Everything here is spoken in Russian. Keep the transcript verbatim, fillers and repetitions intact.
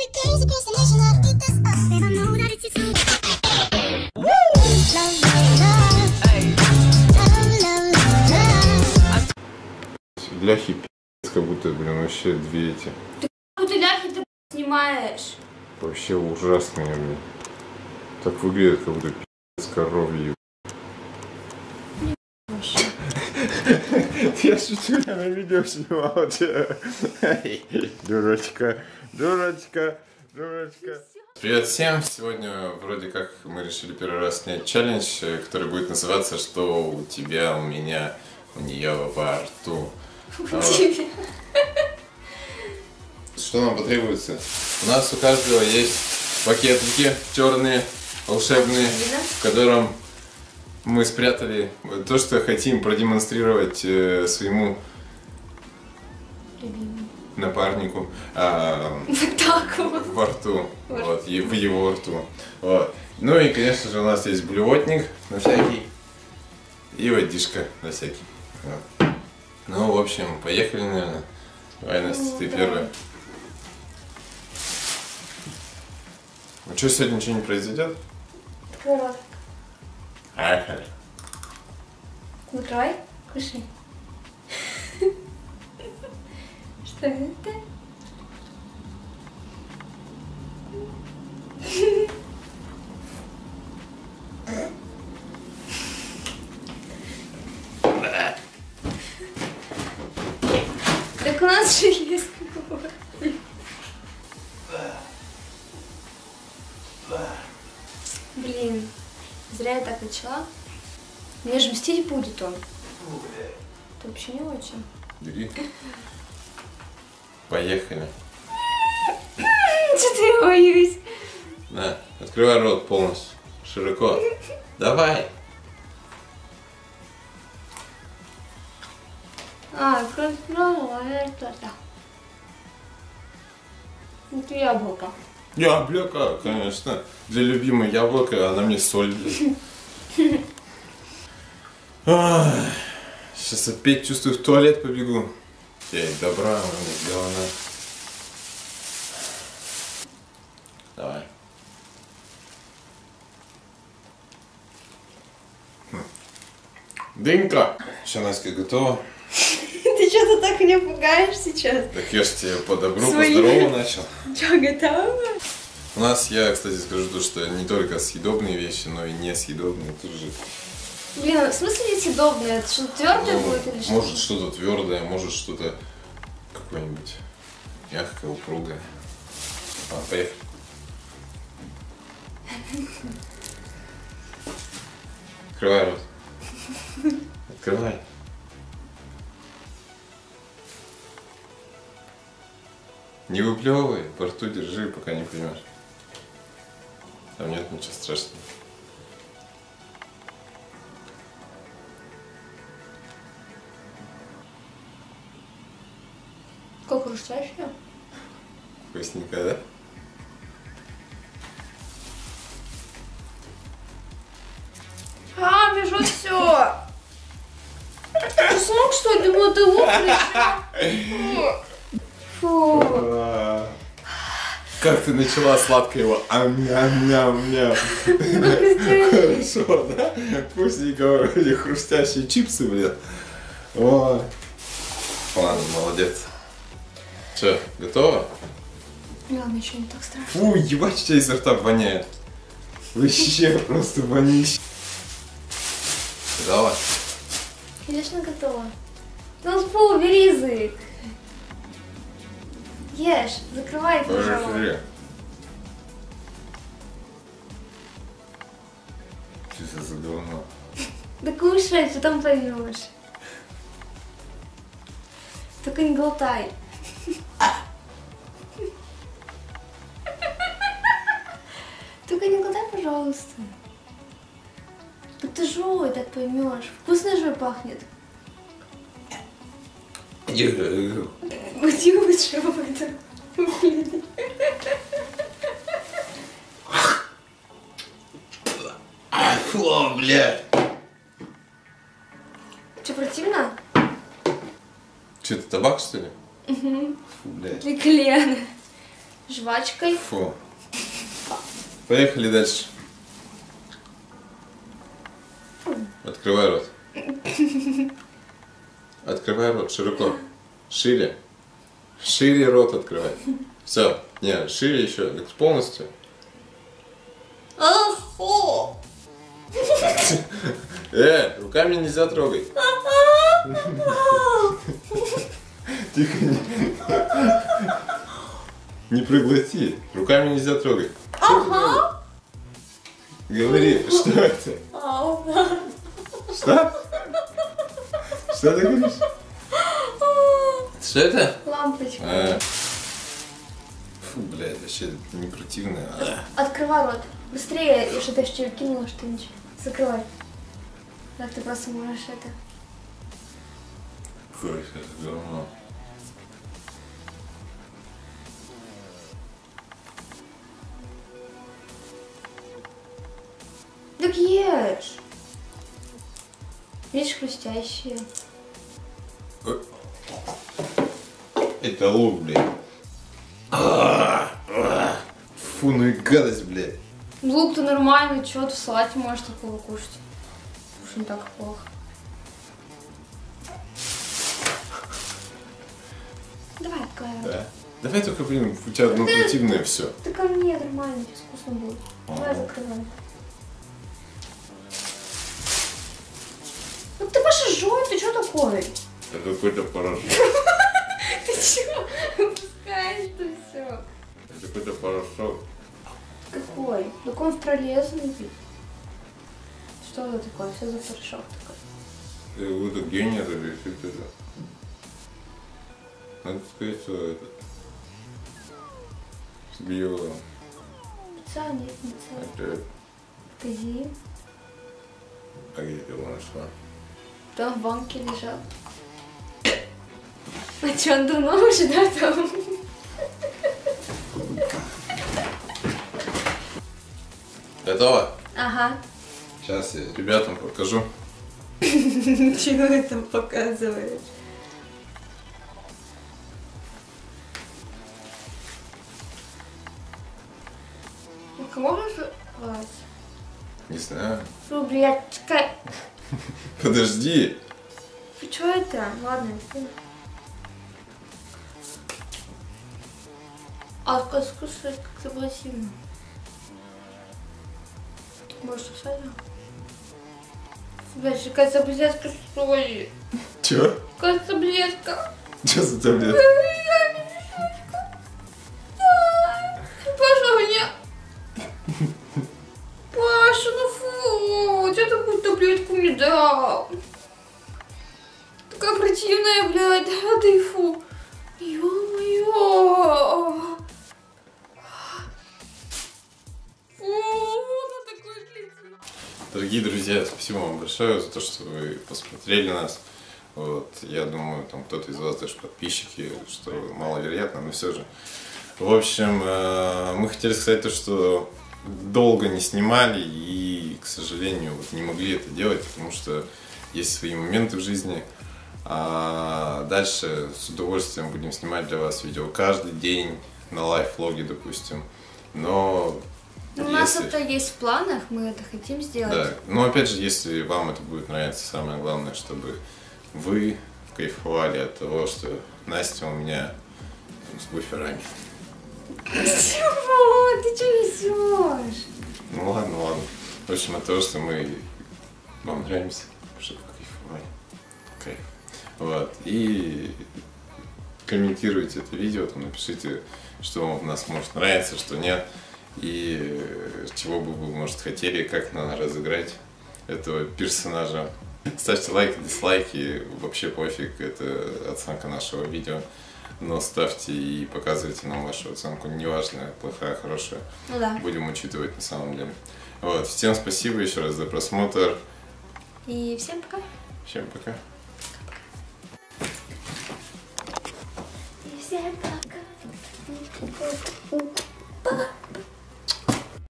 Ляхи пи***ц, как будто, блин, вообще две эти. Ты как будто ляхи ты снимаешь. Вообще ужасные, блин. Так выглядит, как будто пи***ц коровьи. Я шучу, я на видео снимал тебя. Дурочка, дурочка, дурочка. Привет всем! Сегодня вроде как мы решили первый раз снять челлендж, который будет называться «Что у тебя, у меня, у нее во рту». А, что нам потребуется? У нас у каждого есть пакетики черные, волшебные, в котором мы спрятали то, что хотим продемонстрировать э, своему напарнику а, вот так вот. Во рту, вот, и в его рту. Вот. Ну и, конечно же, у нас есть блювотник на всякий и водичка на всякий. Вот. Ну, в общем, поехали, наверное. Давай, Настя, ты первая. Ну что, сегодня ничего не произойдет? Открывай. Ага. Закрывай, кушай. Что это? Так у нас же есть какой-то. Блин, зря я так начала. Мне же мстить будет он. Это вообще не очень. Бери. Поехали. Что-то я боюсь. На, открывай рот полностью. Широко. Давай. А, красиво, это. Это яблоко. Яблоко, конечно. Для любимой яблока, она мне соль. Ах, сейчас опять чувствую, в туалет побегу. Эй, добра, она мне сделана. Давай. Хм. Дынька. Все, Настя, готова? Ты что-то так меня пугаешь сейчас? Так я ж тебе по добру, Свои... по здорову начал. Что, готова? У нас, я, кстати, скажу то, что не только съедобные вещи, но и несъедобные тоже. Блин, в смысле несъедобное? Это что-то твердое Ну, будет или что? Может что-то твердое, может что-то какое-нибудь мягкое, упругое. А, поехали. Открывай рот. Открывай. Не выплевывай, во рту держи, пока не поймешь. Там нет ничего страшного. Как хрустящее? Вкусненько, да? А, бежит все. Ты смог, что ли? Думаю, ты лук лежишь. Фу. Как ты начала сладко его ам-ням-ням-ням. Хорошо, да? Вкусненько, вроде хрустящие чипсы, блин. Ой. Ладно, молодец. Че, готова? Ладно, еще не так страшно. Фу, ебать, у тебя изо рта воняет. Вообще просто вонище. Давай. Конечно, готова. Ну, фу, убери язык. Ешь, закрывай, пожалуйста. Что это за говно? Да кушай, потом поймешь. Только не глотай. Только не глотай, пожалуйста. Так ты жуй, так поймешь. Вкусно же пахнет. Уйди лучше об этом. Фу, блядь. Че, противно? Че, это табак, что ли? Угу. Фу, блядь. Для колена. жвачкой. Фу. Поехали дальше. Открывай рот. Открывай рот широко. Шире. Шире рот открывай. Все. Не, шире еще. Полностью. Фу. Э, руками нельзя трогать. Тихо. Не проглоти. Руками нельзя трогать. Ага. Говори, что это? Что? Что ты говоришь? Что это? Лампочка. А. Фу, блядь, вообще не противно. Открывай рот. Быстрее, я что-то еще кинула что-нибудь. Закрывай. Так ты просто можешь это. Фу, это говно. Так ешь. Видишь, хрустящие. Это лук, блядь. Фу, ну и гадость, блядь. Лук-то нормальный, чего ты в салате можешь такого кушать? Уж не так плохо. Давай, открывай. Да. Давай только, блин, у тебя одно противное все. Ты ко мне нормально, сейчас вкусно будет. Давай закрывай. Ну ты пошажой, ты что такое? Это какой-то порошок. Ты чего? Выпускаешь-то все. Это какой-то порошок. Какой? Так он в пролезный. Что это такое? Что за порошок такой? Ты вот это гений это решит это. Надо сказать, что это. Био. Пицца, нет, пицца. Это. Кази. А где ты его нашла? Там в банке лежал. А что, он давно уже, да, там? Готово? Ага. Сейчас я ребятам покажу. Чего это показываешь? У кого же вас? Не знаю. Фу, блядь, чекай. Подожди. Фу, что это? Ладно, фу. А скушать как-то было сильно. Больше садим. Блядь, какая таблетка стоит. Чё? Какая таблетка. Чё за таблетка? Паша, мне... Паша, ну фу, тебе такую таблетку не дал. Такая противная, блядь, да ты фу. Ё-моё. Дорогие друзья, спасибо вам большое за то, что вы посмотрели нас. Вот, я думаю, там кто-то из вас даже подписчики, что маловероятно, но все же. В общем, мы хотели сказать то, что долго не снимали и, к сожалению, вот не могли это делать, потому что есть свои моменты в жизни. А дальше с удовольствием будем снимать для вас видео каждый день на лайф-влоге, допустим. Но у если... нас это есть в планах, мы это хотим сделать. Да, но опять же, если вам это будет нравиться, самое главное, чтобы вы кайфовали от того, что Настя у меня с буферами. Чего? Ты что несешь? Ну ладно, ладно. В общем, от того, что мы вам нравимся, чтобы кайфовали. Кайф. Вот. И комментируйте это видео, там напишите, что вам у нас может нравиться, что нет. И чего бы вы, может, хотели, как надо разыграть этого персонажа. Ставьте лайки, дизлайки, вообще пофиг, это оценка нашего видео. Но ставьте и показывайте нам вашу оценку, неважно, плохая, хорошая. Ну да. Будем учитывать на самом деле. Вот. Всем спасибо еще раз за просмотр. И всем пока. Всем пока. И всем пока.